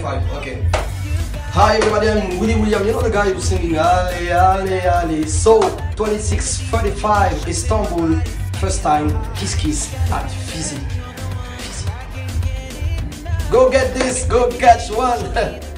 26:45. Okay. Hi everybody, I'm Willie William. You know the guy who's singing Ale Ale Ale. So 26:35, Istanbul. First time Kiss Kiss at Fizzy. Go get this. Go catch one.